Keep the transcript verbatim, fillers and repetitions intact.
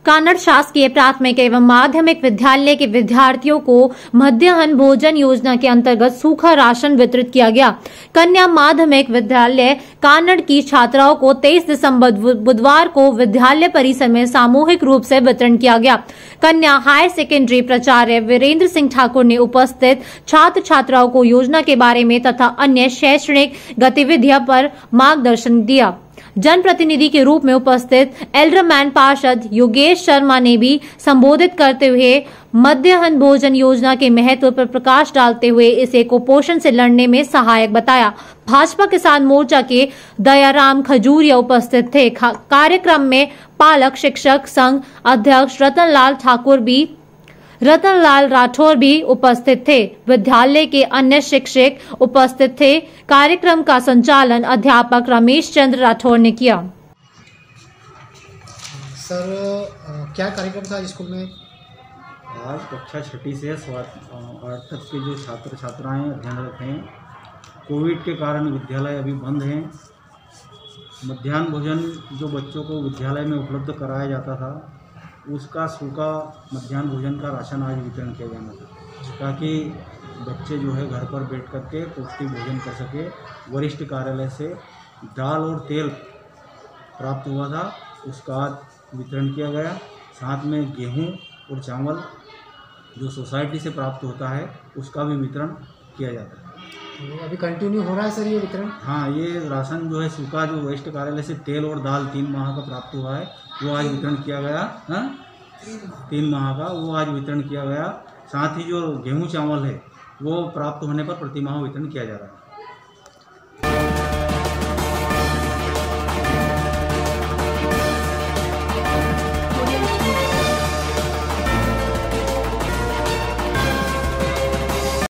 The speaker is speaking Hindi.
कान्नड़ शासकीय प्राथमिक एवं माध्यमिक विद्यालय के विद्यार्थियों को मध्याह्न भोजन योजना के अंतर्गत सूखा राशन वितरित किया गया। कन्या माध्यमिक विद्यालय कान्नड़ की छात्राओं को तेईस दिसंबर बुधवार को विद्यालय परिसर में सामूहिक रूप से वितरण किया गया। कन्या हायर सेकेंडरी प्राचार्य वीरेंद्र सिंह ठाकुर ने उपस्थित छात्र छात्राओं को योजना के बारे में तथा अन्य शैक्षणिक गतिविधियों पर मार्गदर्शन दिया। जनप्रतिनिधि के रूप में उपस्थित एल्डरमैन पार्षद योगेश शर्मा ने भी संबोधित करते हुए मध्याह्न भोजन योजना के महत्व पर प्रकाश डालते हुए इसे कुपोषण से लड़ने में सहायक बताया। भाजपा किसान मोर्चा के दयाराम खजूरिया उपस्थित थे। कार्यक्रम में पालक शिक्षक संघ अध्यक्ष रतनलाल ठाकुर भी रतनलाल राठौर भी उपस्थित थे। विद्यालय के अन्य शिक्षक उपस्थित थे। कार्यक्रम का संचालन अध्यापक रमेश चंद्र राठौर ने किया। सर क्या कार्यक्रम था स्कूल में? आज कक्षा छठी से आठ तक के जो छात्र छात्राएं अध्ययनरत हैं, कोविड के कारण विद्यालय अभी बंद हैं। मध्याह्न भोजन जो बच्चों को विद्यालय में उपलब्ध कराया जाता था, उसका सूखा मध्याह्न भोजन का राशन आज वितरण किया जाना था, ताकि बच्चे जो है घर पर बैठ कर के पौष्टिक भोजन कर सके। वरिष्ठ कार्यालय से दाल और तेल प्राप्त हुआ था, उसका आज वितरण किया गया। साथ में गेहूं और चावल जो सोसाइटी से प्राप्त होता है, उसका भी वितरण किया जाता है। अभी कंटिन्यू हो रहा है सर ये वितरण? हाँ, ये राशन जो है सूखा जो वरिष्ठ कार्यालय से तेल और दाल तीन माह का प्राप्त हुआ है, वो आज वितरण किया गया। हाँ, तीन माह का वो आज वितरण किया गया। साथ ही जो गेहूं चावल है, वो प्राप्त होने पर प्रतिमाह वितरण किया जा रहा है।